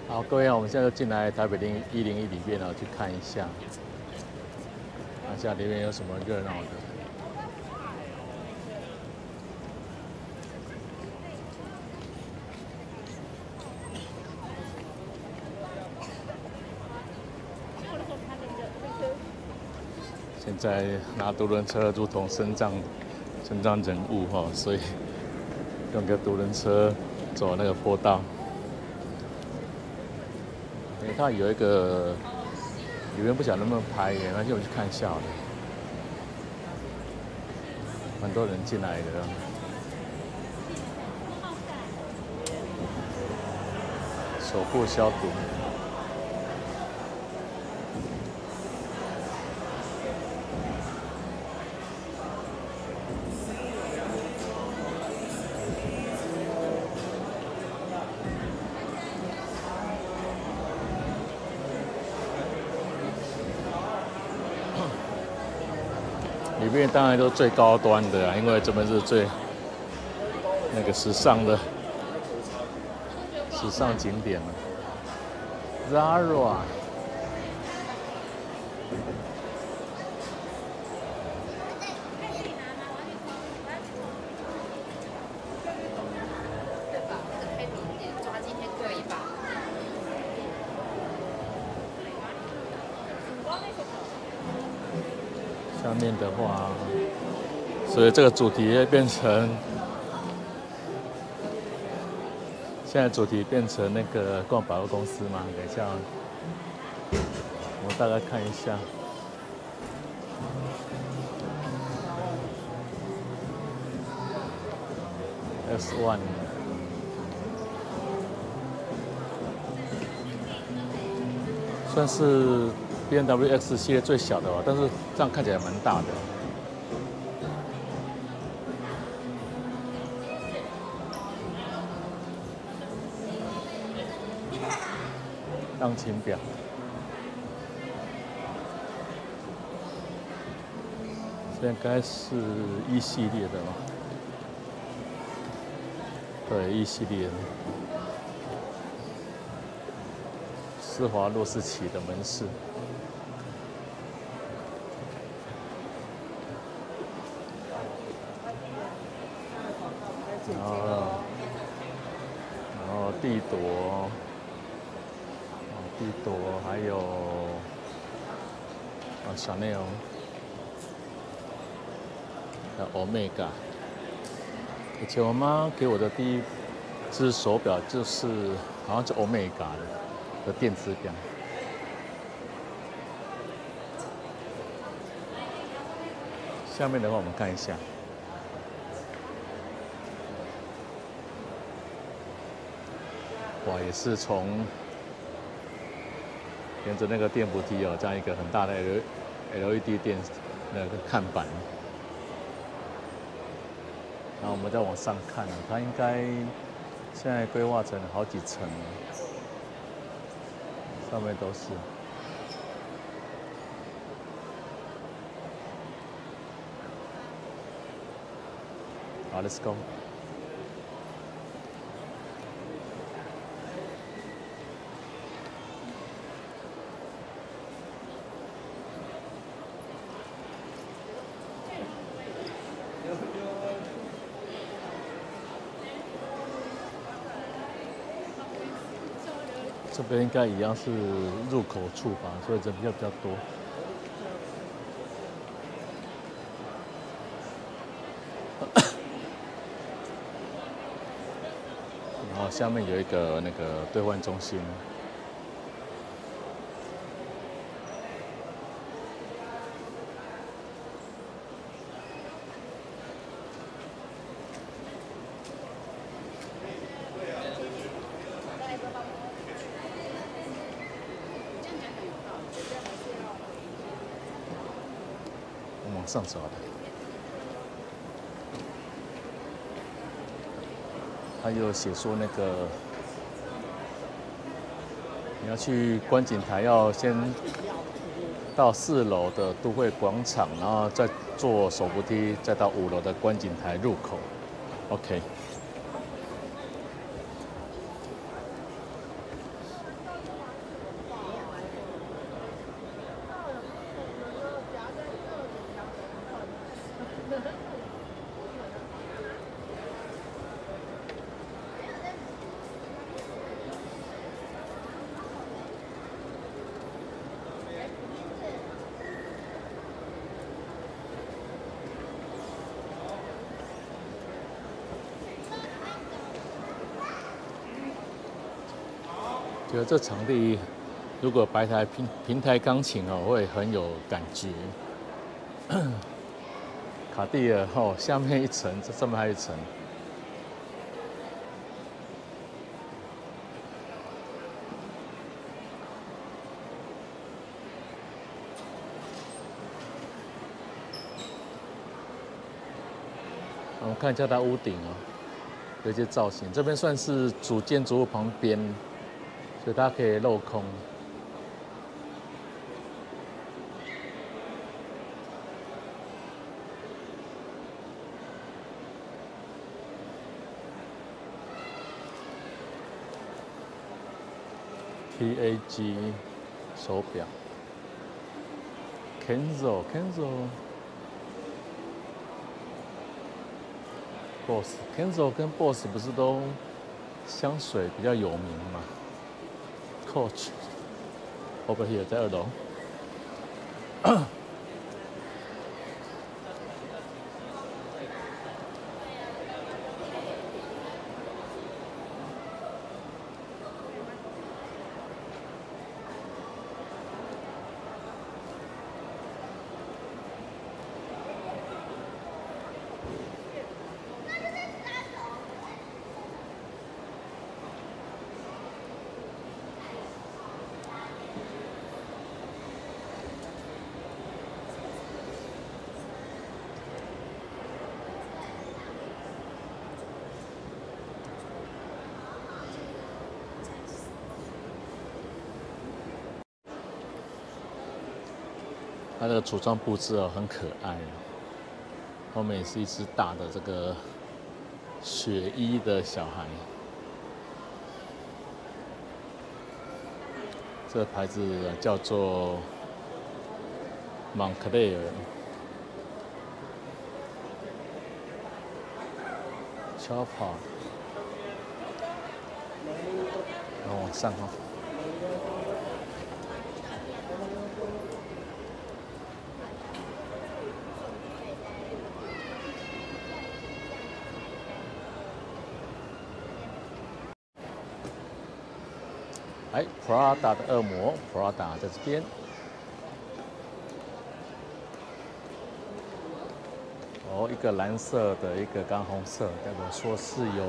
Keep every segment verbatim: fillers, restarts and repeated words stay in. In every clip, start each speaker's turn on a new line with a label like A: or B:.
A: 好，各位，我们现在就进来台北零一零一里面啊，去看一下，看一下里面有什么热闹的。现在拿独轮车如同身障身障人物哈、哦，所以用个独轮车走那个坡道。你看有一个里面不晓得能不能拍耶，那就我们去看一下好了。蛮多人进来的，手部消毒。里面当然都最高端的啊，因为这边是最那个时尚的时尚景点了。Zara， 下面的话，所以这个主题会变成，现在主题变成那个逛百货公司嘛？等一下，我大概看一下。X one， 算是 B M W X 系列最小的哦，但是这样看起来蛮大的。钢琴表，这应该是一系列的吧？对，一系列的。施华洛世奇的门市。然后，然后帝铎，帝铎还有啊Chanel，还有 Omega。以前我妈给我的第一只手表就是好像是 Omega 的的电子表。下面的话我们看一下。哇，也是从沿着那个电扶梯哦，这样一个很大的 L E D 电那个看板，然后我们再往上看啊，它应该现在规划成好几层，上面都是。好 ，Let's go。这边应该一样是入口处吧，所以人比较比较多。然后下面有一个那个兑换中心。往上走的，他有写说那个你要去观景台，要先到四楼的都会广场，然后再坐手扶梯，再到五楼的观景台入口。OK。 觉得这场地如果摆台平平台钢琴哦，会很有感觉。卡地尔哦，下面一层，这上面还有一层。我们看一下它屋顶哦，有一些造型。这边算是主建筑物旁边，所以它可以镂空。T A G 手表 ，Kenzo Kenzo Boss Kenzo 跟 Boss 不是都香水比较有名吗 ？Coach over here 在二楼。它这个橱窗布置哦很可爱哦，后面也是一只大的这个雪衣的小孩。这个牌子叫做 Moncler Chopard， 然后往上哦。哎 ，Prada 的恶魔 ，Prada 在这边。哦，一个蓝色的，一个刚红色，代表说是有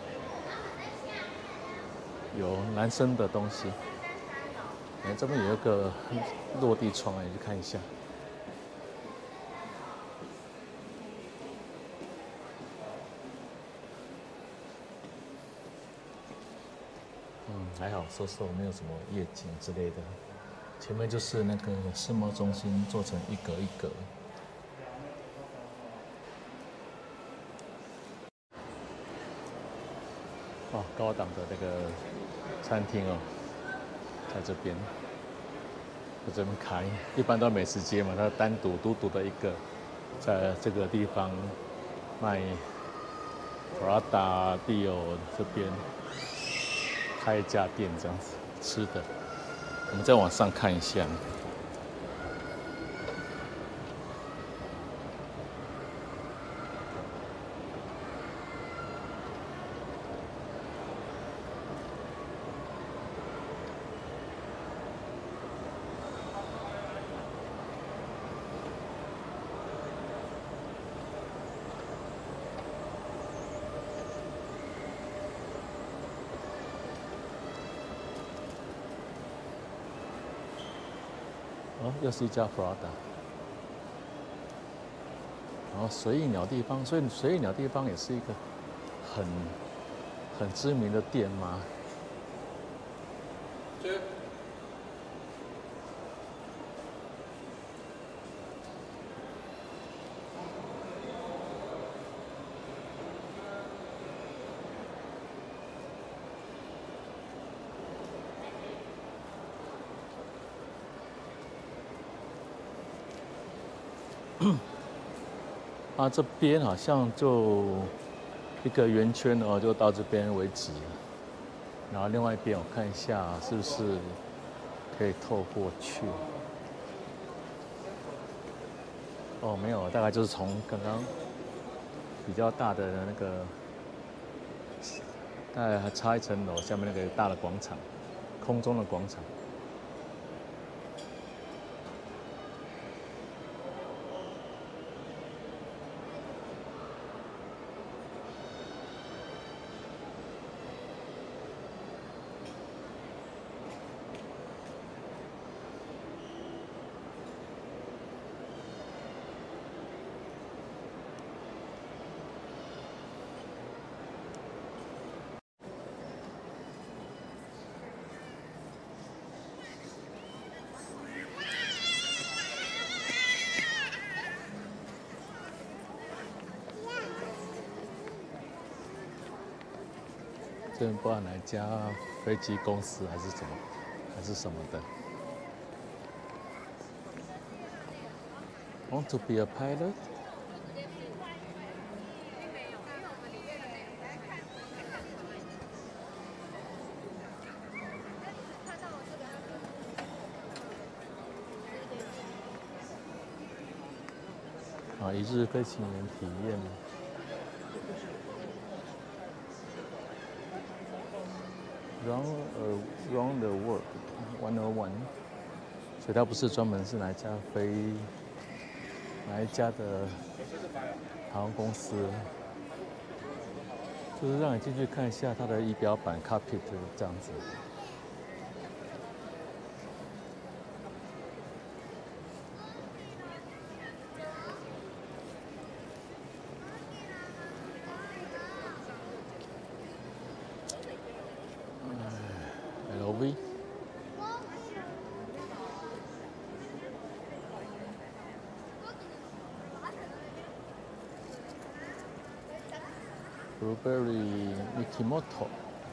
A: 有男生的东西。哎，这边有一个落地窗，你去看一下。嗯，还好，收拾没有什么夜景之类的。前面就是那个世贸中心，做成一格一格。哦，高档的那个餐厅哦，在这边，在这边开，一般都美食街嘛，它单独独独的一个，在这个地方卖 Prada、Dior 这边开一家店这样子吃的。我们再往上看一下。哦，又是一家 Prada。然后随意鸟地方，所以随意鸟地方也是一个很很知名的店吗？对。啊，这边好像就一个圆圈哦，就到这边为止。然后另外一边我看一下是不是可以透过去。哦，没有，大概就是从刚刚比较大的那个，大概还差一层楼，下面那个大的广场空中的广场。这边不知道哪一家飞机公司还是什么，还是什么的。Want to be a pilot? 啊，一日飞行员体验。Run around the world one oh one， 所以它不是专门是哪一家飞哪一家的航空公司，就是让你进去看一下它的仪表板 cockpit 这样子。L V。Blueberry Mikimoto。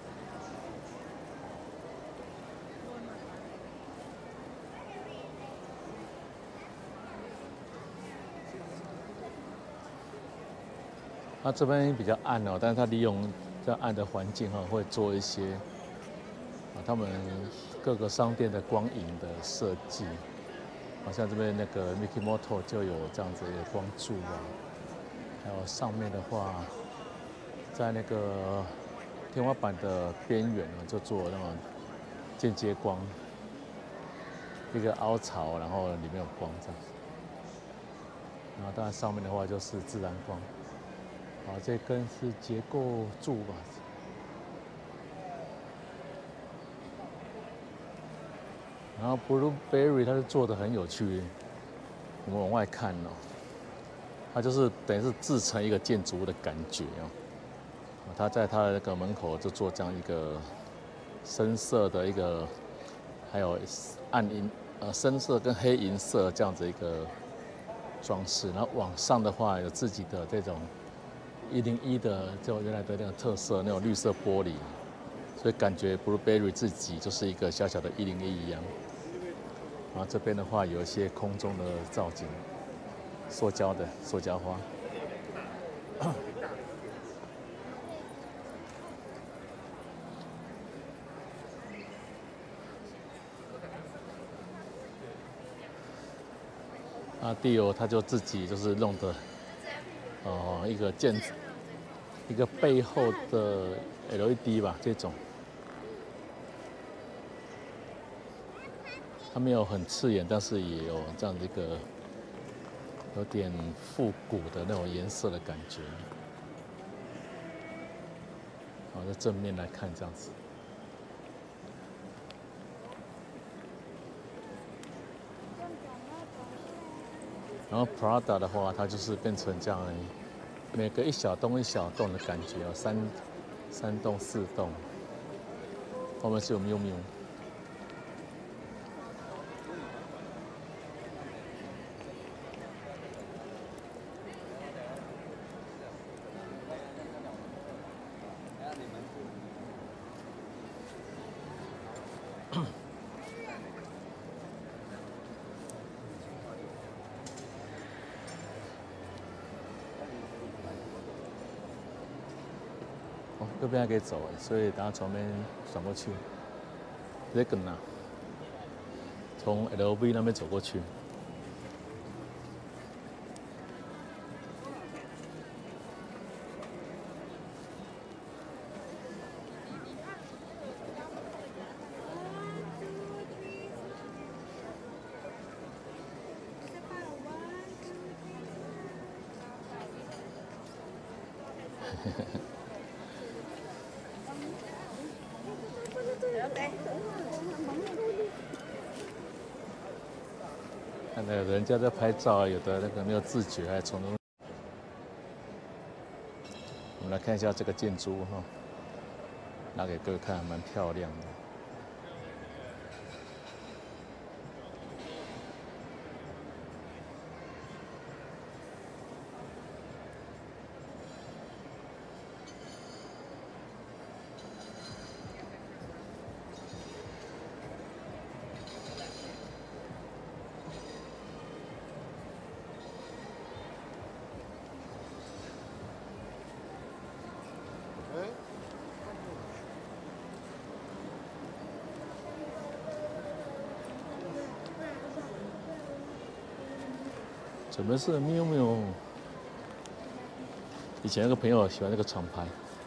A: 它这边比较暗哦，但是它利用这样暗的环境哈，会做一些啊，他们各个商店的光影的设计。好像这边那个 Mikimoto 就有这样子的光柱啊，还有上面的话，在那个天花板的边缘呢，就做那种间接光，一个凹槽，然后里面有光这样。然后当然上面的话就是自然光。好，这根是结构柱吧。然后 Blueberry 它是做的很有趣，我们往外看哦，它就是等于是制成一个建筑物的感觉哦。它在它的那个门口就做这样一个深色的一个，还有暗银呃深色跟黑银色这样子一个装饰，然后往上的话有自己的这种一零一的就原来的那个特色那种绿色玻璃，所以感觉 Blueberry 自己就是一个小小的一零一一样。然后这边的话有一些空中的造景，塑胶的塑胶花。啊，地友他就自己就是弄的，哦、呃，一个建一个背后的 L E D 吧，这种。它没有很刺眼，但是也有这样的一个有点复古的那种颜色的感觉。好，在正面来看这样子。然后 Prada 的话，它就是变成这样，每个一小栋一小栋的感觉哦，三三栋四栋。后面是有 Miu Miu。哦，右边还可以走哎，所以等下从那边转过去，这个呢，从 L V 那边走过去。 看到人家在拍照，有的那个没有自觉，还从中。我们来看一下这个建筑哈，拿给各位看，蛮漂亮的。准备是 miu miu， 以前有个朋友喜欢那个厂牌。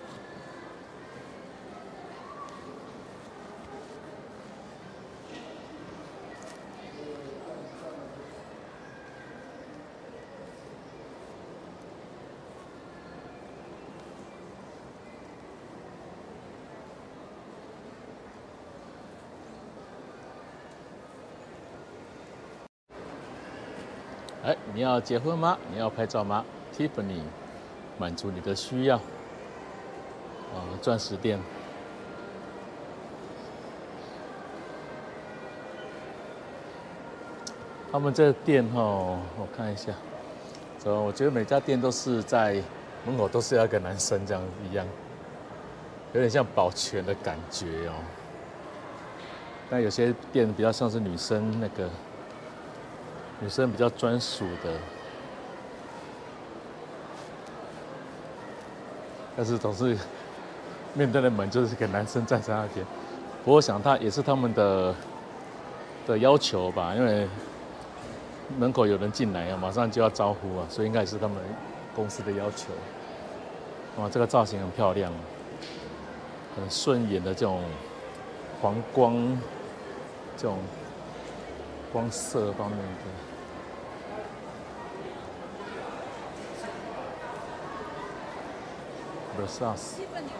A: 哎，你要结婚吗？你要拍照吗 ？Tiffany 满足你的需要。啊，钻石店。他们这店哈，我看一下，走，我觉得每家店都是在门口都是要一个男生这样一样，有点像保全的感觉哦。但有些店比较像是女生那个。女生比较专属的，但是总是面对的门就是给男生站在那边。不过我想他也是他们的的要求吧，因为门口有人进来啊，马上就要招呼啊，所以应该也是他们公司的要求。哇，这个造型很漂亮，很顺眼的这种黄光，这种光色方面的。Versace。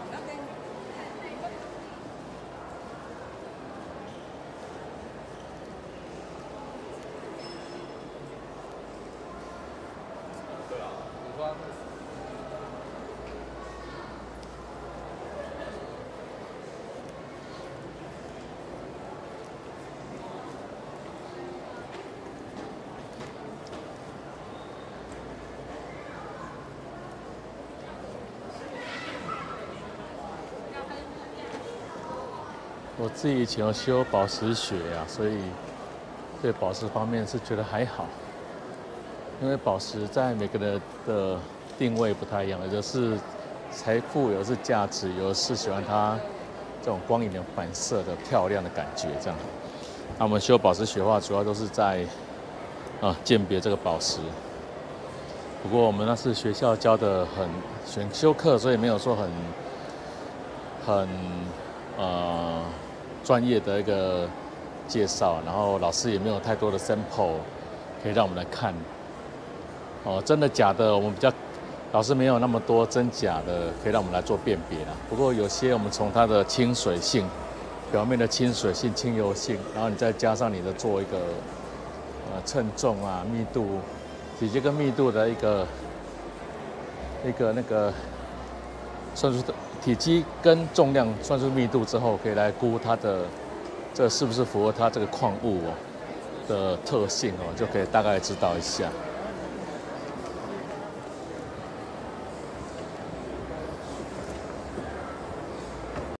A: 我自己以前有修宝石学啊，所以对宝石方面是觉得还好，因为宝石在每个人的定位不太一样，有的是财富，有的是价值，有的是喜欢它这种光影的反射的漂亮的感觉这样。那我们修宝石学的话，主要都是在啊鉴别这个宝石。不过我们那是学校教的很选修课，所以没有说很很呃。专业的一个介绍，然后老师也没有太多的 sample 可以让我们来看。哦，真的假的，我们比较老师没有那么多真假的可以让我们来做辨别啦。不过有些我们从它的亲水性，表面的亲水性、亲油性，然后你再加上你的做一个呃称重啊、密度、体积跟密度的一个一个那个算出的。体积跟重量算出密度之后，可以来估它的这是不是符合它这个矿物哦的特性哦，就可以大概知道一下。